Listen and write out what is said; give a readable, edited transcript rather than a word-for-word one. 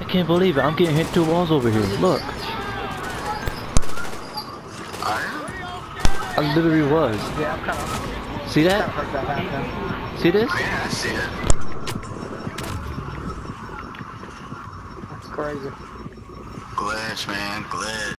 can't believe it. I'm getting hit through walls over here. Look. I literally was. Yeah, I'm kind of. See that? Hurt that happened. See this? Yeah, I see it. That's crazy. Glitch, man, glitch.